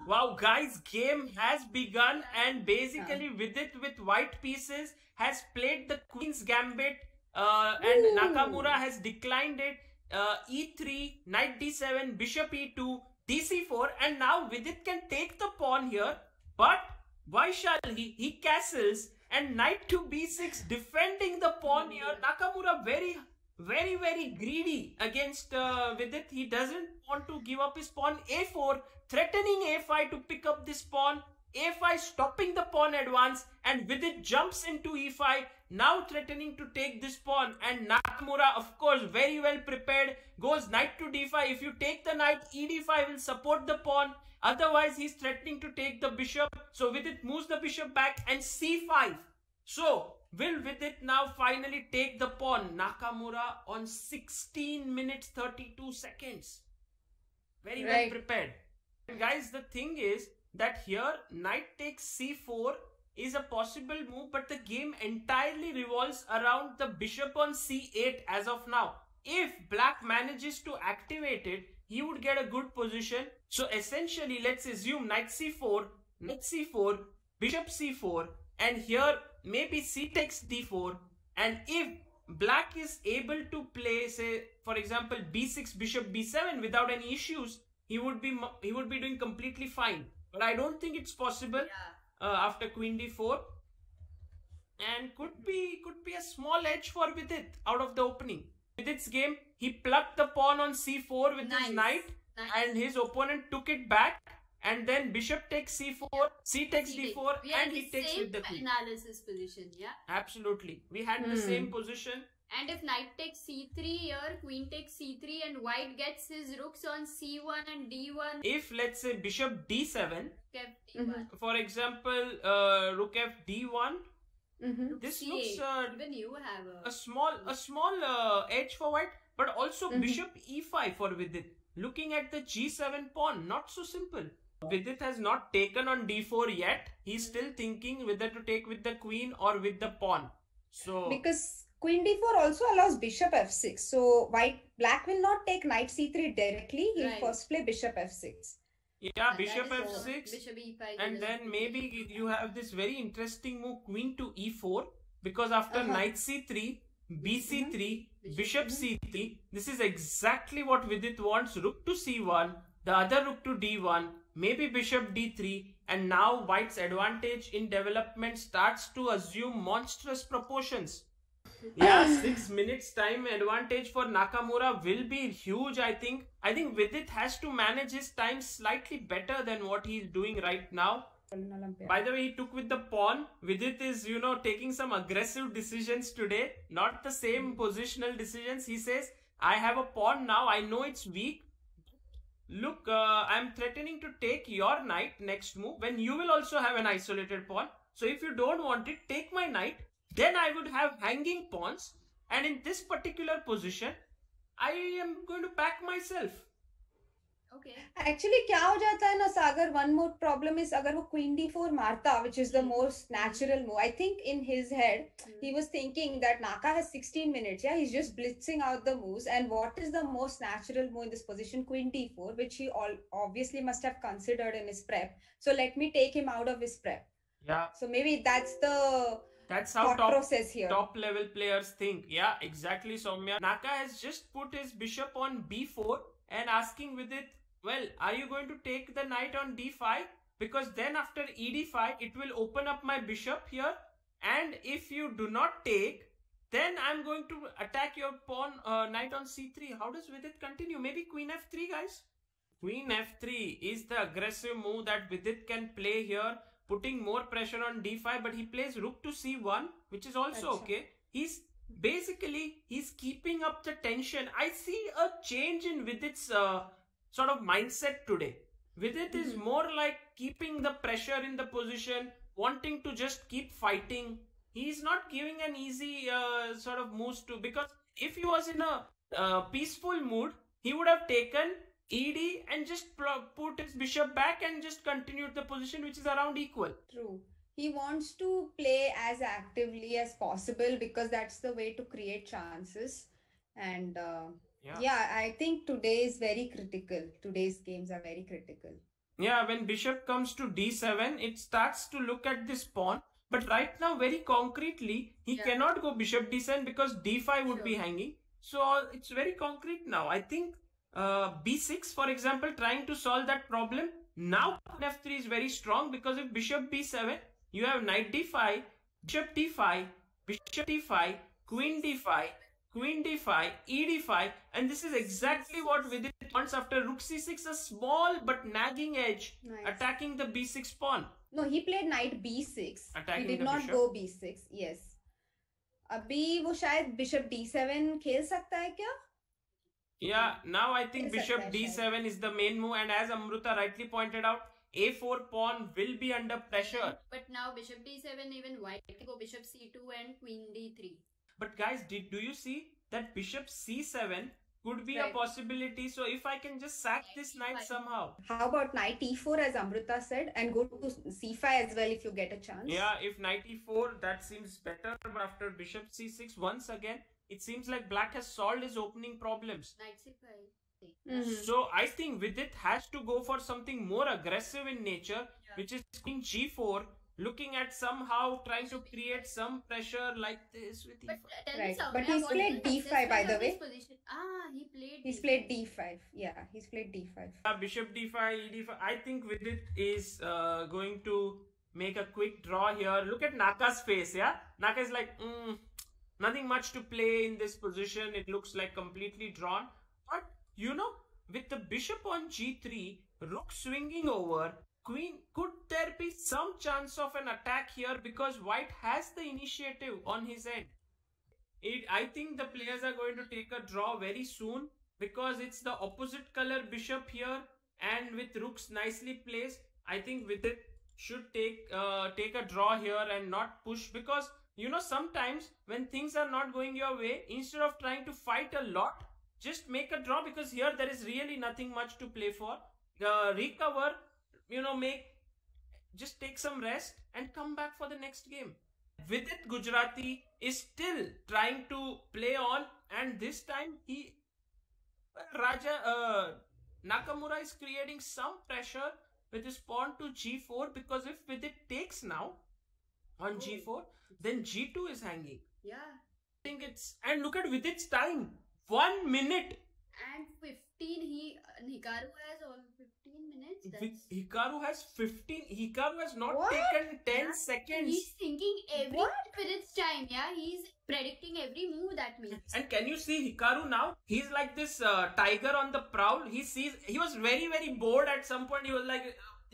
Wow, guys, game has begun, and basically Vidit with white pieces has played the Queen's Gambit, and Nakamura has declined it. E3, Knight D7, Bishop E2, DC4, and now Vidit can take the pawn here, but why shall he? He castles, and Knight to B6 defending the pawn here. Nakamura very greedy against Vidit. He doesn't want to give up his pawn. A4, threatening A5 to pick up this pawn. A5 stopping the pawn advance, and Vidit jumps into E5, now threatening to take this pawn. And Nakamura, of course, very well prepared, goes knight to D5. If you take the knight, ED5 will support the pawn. Otherwise, he's threatening to take the bishop. So Vidit moves the bishop back, and C5. So, will Vidit now finally take the pawn? Nakamura on 16 minutes 32 seconds. Very well prepared. And guys, the thing is that here knight takes C4 is a possible move, but the game entirely revolves around the bishop on C8 as of now. If black manages to activate it, he would get a good position. So essentially, let's assume knight C4, bishop C4, and here maybe C takes D4, and if black is able to play, say for example B6, bishop B7 without any issues, he would be doing completely fine. But I don't think it's possible after queen D4, and could be a small edge for Vidit out of the opening. Vidit's game, he plucked the pawn on C4 with his knight, and his opponent took it back. And then bishop takes C4, C takes D4, and he takes with the queen. Analysis position, yeah. Absolutely. We had the same position. And if knight takes C3 here, queen takes C3, and white gets his rooks on C1 and D1. If let's say bishop D7, for example, rook F D1, this looks even you have a small edge for white, but also bishop E5 for Vidit. Looking at the G7 pawn, not so simple. Vidit has not taken on D4 yet. He's still thinking whether to take with the queen or with the pawn. So because queen D4 also allows bishop F6. So black will not take knight C3 directly. He'll first play bishop F6. Yeah, bishop F6. Bishop E5. And then maybe you have this very interesting move, queen to E4. Because after knight C3, BC3, bishop C3, this is exactly what Vidit wants. Rook to C1, the other rook to D1, maybe bishop D3, and now white's advantage in development starts to assume monstrous proportions. Yeah, 6 minutes time advantage for Nakamura will be huge, I think. I think Vidit has to manage his time slightly better than what he's doing right now. By the way, he took with the pawn. Vidit is, taking some aggressive decisions today. Not the same positional decisions. He says, I have a pawn now. I know it's weak. Look, I'm threatening to take your knight next move when you will also have an isolated pawn. So if you don't want it, take my knight. Then I would have hanging pawns. And in this particular position, I am going to back myself. Okay. Actually, क्या हो जाता है ना सागर? One more problem is अगर वो queen d4 मारता, which is the most natural move. I think in his head, he was thinking that Naka has 16 minutes. Yeah, he's just blitzing out the moves. And what is the most natural move in this position? Queen d4, which he obviously must have considered in his prep. So let me take him out of his prep. Yeah. So maybe that's how top level players think. Yeah, exactly, Soumya. Naka has just put his bishop on b4 and asking with it, well, are you going to take the knight on d5? Because then after ed5, it will open up my bishop here. And if you do not take, then I'm going to attack your pawn, knight on c3. How does Vidit continue? Maybe queen f3, guys? Queen f3 is the aggressive move that Vidit can play here, putting more pressure on d5, but he plays rook to c1, which is also okay. He's keeping up the tension. I see a change in Vidit's sort of mindset today. Vidit is more like keeping the pressure in the position, wanting to just keep fighting. He's not giving an easy sort of moves to, because if he was in a peaceful mood, he would have taken ED and just put his bishop back and just continued the position, which is around equal. True. He wants to play as actively as possible because that's the way to create chances. And yeah, I think today is very critical. Today's games are very critical. Yeah, when bishop comes to d7, it starts to look at this pawn. But right now, very concretely, he Yeah. cannot go bishop d7 because d5 would be Sure. hanging. So it's very concrete now. I think b6, for example, trying to solve that problem. Now f3 is very strong because if bishop b7, you have knight d5, bishop d5, bishop d5, queen d5, queen d5, e d5, and this is exactly what Vidit wants after rook c6, a small but nagging edge Nice. attacking the b6 pawn. No, he played knight b6. Attacking He did the not bishop. go b6. Yes. अभी वो शायद bishop d7 खेल सकता है क्या? Yeah, now I think Yes, bishop sir, d7 is the main move, and as Amruta rightly pointed out, a4 pawn will be under pressure. But now bishop d7, even white can go bishop c2 and queen d3. But guys, do you see that bishop c7 could be a Right. possibility? So if I can just sack this knight somehow. How about knight e4 as Amrita said, and go to c5 as well if you get a chance? Yeah, if knight e4, that seems better. But after bishop c6, once again, it seems like black has solved his opening problems. Knight c5. Mhm. So I think Vidit has to go for something more aggressive in nature, which is queen g4, looking at somehow trying to create some pressure like this with But e5. tell Right. me, Soumya, But he's what played is the d5 by assessment the of this way. position? Ah, he played He's d5. played d5. Yeah, he's played d5. Bishop d5, e d5. I think Vidit is going to make a quick draw here. Look at Naka's face, yeah? Naka is like, nothing much to play in this position. It looks like completely drawn. But, you know, with the bishop on g3, rook swinging over, queen, could there be some chance of an attack here because white has the initiative on his end? I think the players are going to take a draw very soon because it's the opposite color bishop here, and with rooks nicely placed, I think Vidit should take a draw here and not push, because you know sometimes when things are not going your way, instead of trying to fight a lot, just make a draw, because here there is really nothing much to play for. Recover, you know, just take some rest and come back for the next game. Vidit Gujarati is still trying to play on, and this time Nakamura is creating some pressure with his pawn to g4, because if Vidit takes now on g4, then g2 is hanging. Yeah. I think and look at Vidit's time, 1 minute. And 15, Hikaru has all 15 minutes. That's... Hikaru has 15. Hikaru has not What? taken 10 seconds. He's thinking every What? minute's time, yeah? He's predicting every move that means. And can you see Hikaru now? He's like this tiger on the prowl. He was very, very bored at some point. He was like,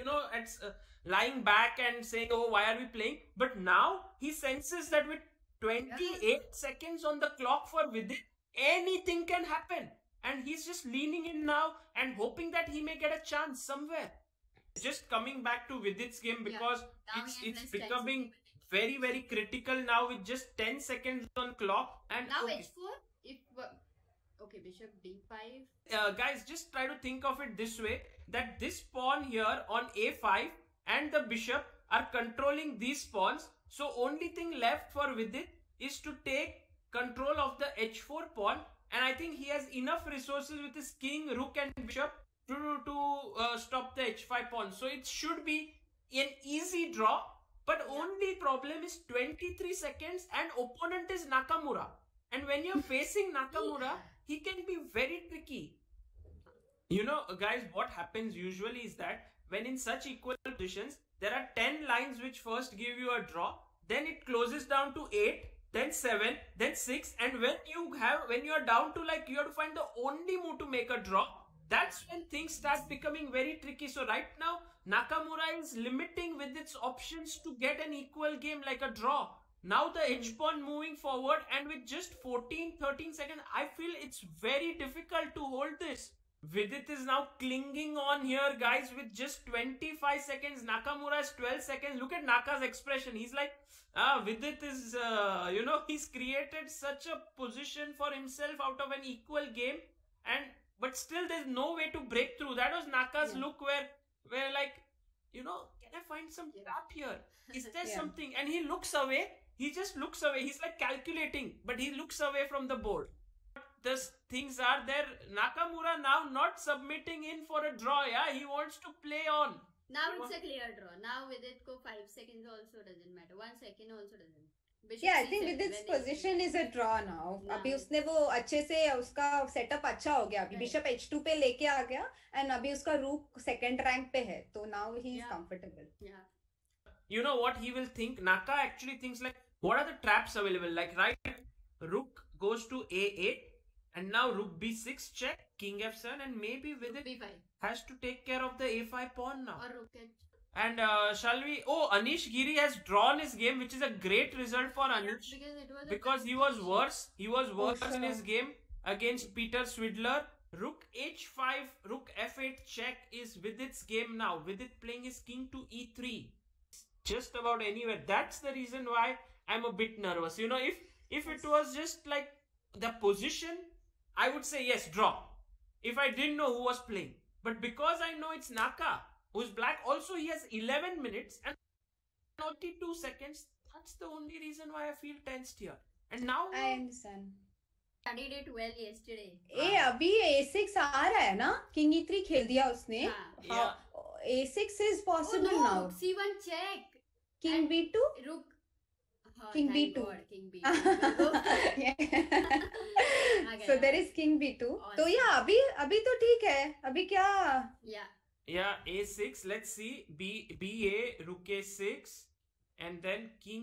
lying back and saying, oh, why are we playing? But now he senses that with 28 seconds on the clock for Vidit, anything can happen. And he's just leaning in now and hoping that he may get a chance somewhere. Just coming back to Vidit's game, because Now he has it's less time becoming to very, very critical now with just 10 seconds on clock. And Now okay. h4, okay, bishop d5. Guys, just try to think of it this way, that this pawn here on a5 and the bishop are controlling these pawns. So only thing left for Vidit is to take control of the h4 pawn, and I think he has enough resources with his king, rook and bishop to stop the h5 pawn. So it should be an easy draw, but only problem is 23 seconds and opponent is Nakamura. And when you're facing Nakamura, he can be very tricky. You know, guys, what happens usually is that when in such equal positions, there are 10 lines which first give you a draw, then it closes down to 8, then 7, then 6, and when you are down to like, you have to find the only move to make a draw, that's when things start becoming very tricky. So right now, Nakamura is limiting with its options to get an equal game like a draw. Now the h-pawn moving forward, and with just 14-13 seconds, I feel it's very difficult to hold this. Vidit is now clinging on here, guys, with just 25 seconds. Nakamura has 12 seconds. Look at Naka's expression. He's like, Vidit is, he's created such a position for himself out of an equal game, but still there's no way to break through. That was Naka's look where like, can I find some trap here? Is there something? And he looks away. He just looks away. He's like calculating, but he looks away from the board. the things are there. Nakamura now not submitting in for a draw. Yeah, he wants to play on. Now it's a clear draw. Now Vidit ko 5 seconds also doesn't matter. 1 second also doesn't. Bishop Yeah, I think C7 with its when position is a draw now. Now. अभी उसने वो अच्छे से उसका setup अच्छा हो गया. अभी Right. बिशप h2 पे लेके आ गया and अभी उसका रूक सेकंड रैंक पे है. तो now he is Yeah. comfortable. Yeah. You know what he will think? Naka actually thinks like, what are the traps available? Like, right, rook goes to a8, and now rook b6 check, king f7, and maybe with it B5 has to take care of the a5 pawn now. or rook h. And shall we? Oh, Anish Giri has drawn his game, which is a great result for Anish Because it was a because he was worse. He was worse in sure. his game against Peter Swidler. Rook h5, rook f8 check is Vidit's game now. Vidit playing his king to e3. Just about anywhere. That's the reason why I'm a bit nervous. You know, if it was just like the position, I would say yes, draw. If I didn't know who was playing. But because I know it's Naka, who's black, also he has 11 minutes and 42 seconds. That's the only reason why I feel tensed here. And now I understand. studied it well yesterday. ए अभी a6 आ रहा है ना? King e3 खेल दिया उसने. हाँ. Yeah. a6 is Oh possible no, now. rook c1 check. King And b2. Rook. Oh, King thank B2. God, King B2. Yeah. Okay, So there yeah. is king b2. तो Awesome. yeah, अभी तो ठीक है. अभी क्या? Yeah. yeah, a6. Let's see. ba, rook a6, and then king.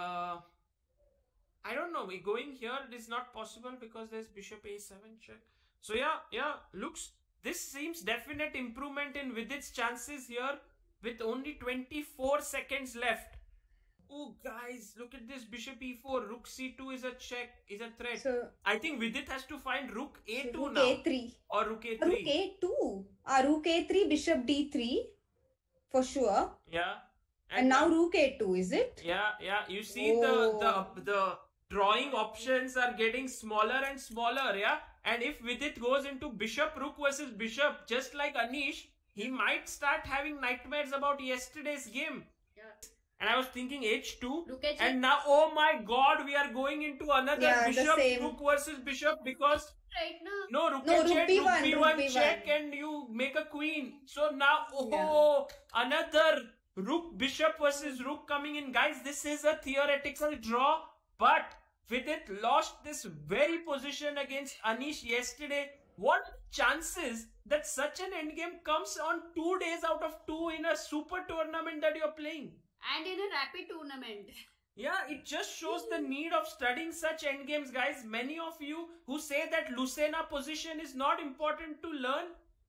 I don't know. Going here is not possible because there's bishop a7 check. So yeah, looks. This seems definite improvement in Vidit's chances here with only 24 seconds left. Oh, guys, look at this. Bishop e4, rook c2 is a check, is a threat. So I think Vidit has to find rook a2 rook now. a3. Or rook a3. Rook a2. Rook a3, bishop d3 for sure. Yeah. And now rook a2, is it? Yeah. You see Oh. the drawing options are getting smaller and smaller, yeah? And if Vidit goes into bishop rook versus bishop, just like Anish, he might start having nightmares about yesterday's game. Yeah. And I was thinking h2. Rook h. And now, oh my god, we are going into another Yeah, the bishop same. rook versus bishop because Right now. no, rook No, h8, rook b1, rook rook b1 b1. check and you make a queen. So now, Yeah. another rook bishop versus rook coming in. Guys, this is a theoretical draw, but Vidit lost this very position against Anish yesterday. What chances that such an endgame comes on 2 days out of 2 in a super tournament that you're playing? And in a rapid tournament. Yeah, it just shows the need of studying such endgames, guys. Many of you who say that Lucena position is not important to learn,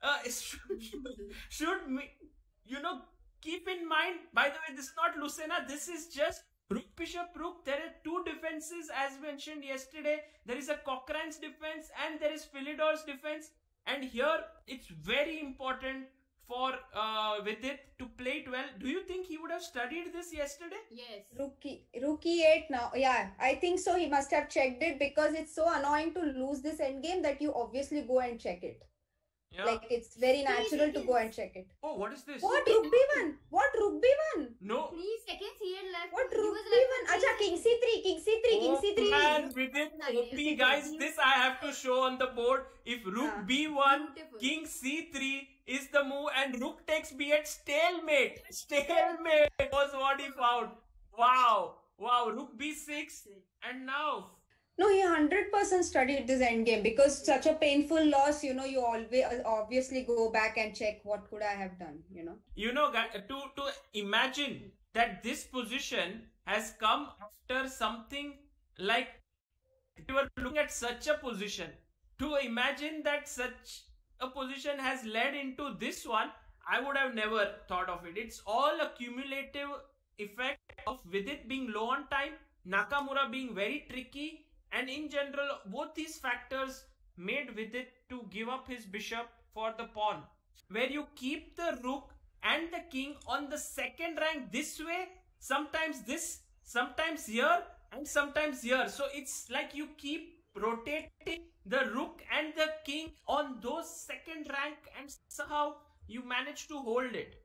should keep in mind. By the way, this is not Lucena. This is just rook, bishop, rook. There are two defenses as mentioned yesterday. There is a Cochrane's defense and there is Philidor's defense. And here it's very important for Vidit to play it well. Do you think he would have studied this yesterday? Yes. Rook e8 now. Yeah, I think so. He must have checked it because it's so annoying to lose this endgame that you obviously go and check it. Yeah. Like it's very natural to go and check it. Oh, what is this? What rook b1? What rook b1? No. 3 seconds he had left. What He rook was left b1? with Acha, three king seconds. c3, king c3, king c3. Man, Vidit, Nice. OP, guys, this I have to show on the board. If rook Ah. b1, Beautiful. king c3 is the move and rook takes b8, stalemate. Stalemate was what he found. Wow, rook b6 and now. No, he 100% studied this endgame because such a painful loss, you always obviously go back and check what could I have done, Guys, to imagine that this position has come after something like you were looking at such a position. To imagine that such a position has led into this one, I would have never thought of it. It's all a cumulative effect of Vidit being low on time, Nakamura being very tricky, and in general, both these factors made Vidit to give up his bishop for the pawn. Where you keep the rook and the king on the second rank this way, sometimes this, sometimes here, and sometimes here. So it's like you keep rotating the rook and the king on those second rank and somehow you manage to hold it.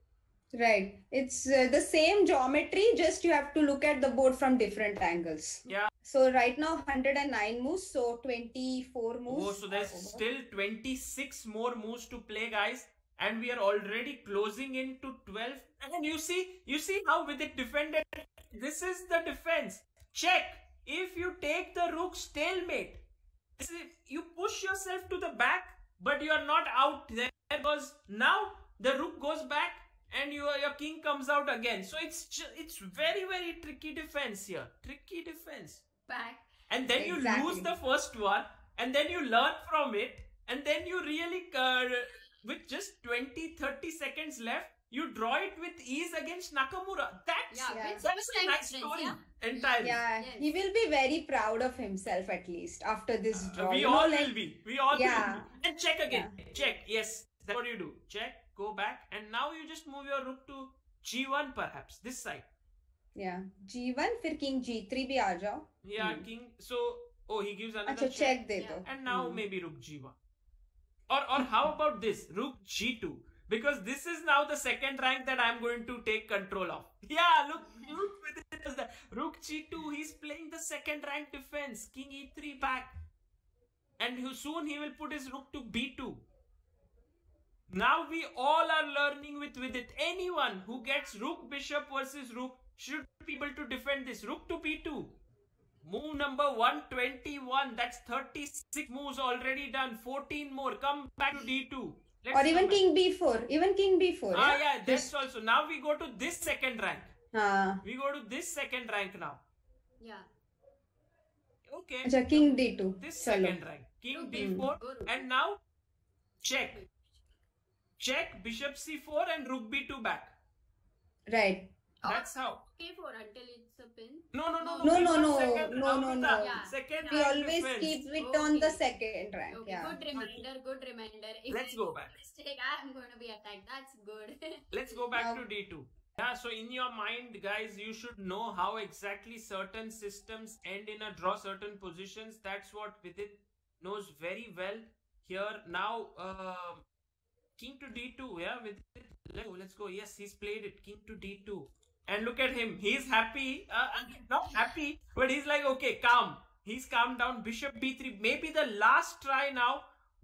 Right. It's the same geometry, just you have to look at the board from different angles. Yeah. So right now 109 moves, so 24 moves. Oh, so there's are over. still 26 more moves to play, guys. And we are already closing into 12. And you see how with it defended. This is the defense. Check. If you take the rook stalemate, you push yourself to the back, but you are not out there because now the rook goes back and your king comes out again. So it's very, very tricky defense here. Tricky defense. Back. And then you Exactly. lose the first one, and then you learn from it, and then you really, with just 20-30 seconds left, you draw it with ease against Nakamura. That's Yeah, with that's some a nice difference, story yeah. entirely. Yeah, Yes. he will be very proud of himself at least after this draw. We You know, all like, will be. We all Yeah. will be. And check again. Check. Yes, that's what you do. Check, go back, and now you just move your rook to G1 perhaps, this side. yeah. G1 फिर king G3 भी आ जाओ. Yeah, king. So, he gives another अच्छा check दे Yeah. दो. And now maybe rook G1. Or how about this? Rook G2. Because this is now the second rank that I'm going to take control of. Yeah, look with it. Rook G2, he's playing the second rank defense. King E3 back. And soon he will put his rook to B2. Now we all are learning with it. Anyone who gets rook bishop versus rook should be able to defend this. Rook to B2. Move number 121. That's 36 moves already done. 14 more. Come back to D2. Let's Or even come back. king B4. Even king B4. Yeah, that's also. Now we go to this second rank. हाँ. We go to this second rank now. Yeah. Okay. अच्छा king D2. This चलो. second rank. King D4. Go rook. And now check. Check bishop C4 and rook B2 back. Right. That's how. K4 until it's a pin. No. No, we no, want no, second, no, no, Amrita, no. Yeah. Second We rank always defense. keep it on the Okay. second rank. Okay, Yeah. good reminder. If Let's I go make a back. mistake, I'm going to be attacked. That's good. Let's go back Now- to D2. Yeah, so in your mind, guys, you should know how exactly certain systems end in a draw, certain positions. That's what Vidit knows very well. Here, now, king to D2, yeah, Vidit. Let's go. Yes, he's played it. King to D2. And look at him. He's happy. Not happy, but he's like, okay, calm. He's calmed down. Bishop B3. Maybe the last try now.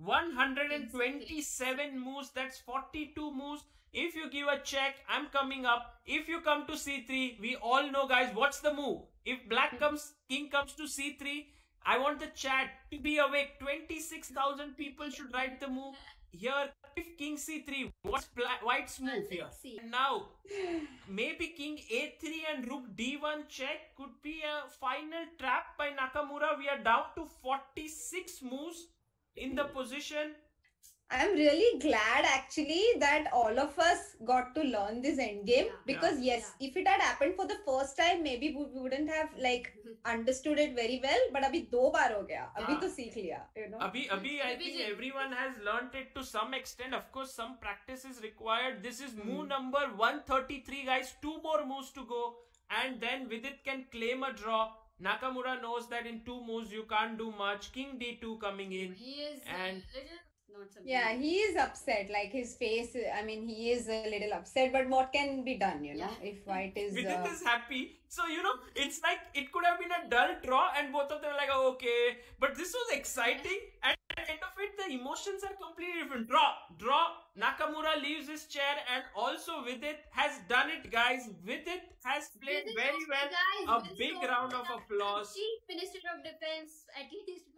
127 moves. That's 42 moves. If you give a check, I'm coming up. If you come to C3, we all know, guys, what's the move? If king comes to C3, I want the chat to be awake. 26,000 people should write the move. Here, if king C3, what's white's move here? Let's see. And now, maybe king A3 and rook D1 check could be a final trap by Nakamura. We are down to 46 moves in the position. I'm really glad actually that all of us got to learn this endgame, Yeah. because yes, if it had happened for the first time, maybe we wouldn't have like understood it very well. But अभी दो बार हो गया, अभी हाँ. तो सीख लिया, you know. Abhi, I think Revision. everyone has learnt it to some extent. Of course, some practice is required. This is move number 133, guys. 2 more moves to go. And then Vidit can claim a draw. Nakamura knows that in 2 moves you can't do much. King D2 coming in. He is And- little not something. Yeah, he is upset. Like his face, I mean, he is a little upset. But what can be done, you know, Yeah. if white is. Vidit is happy. So, it's like it could have been a dull draw and both of them are like, oh, okay. But this was exciting. And at the end of it, the emotions are completely different. Draw. Nakamura leaves his chair, and also Vidit has done it, guys. Vidit has played Vidit very has- well. guys, A Vidit big showed round the of applause. Chief Minister of Defense, at least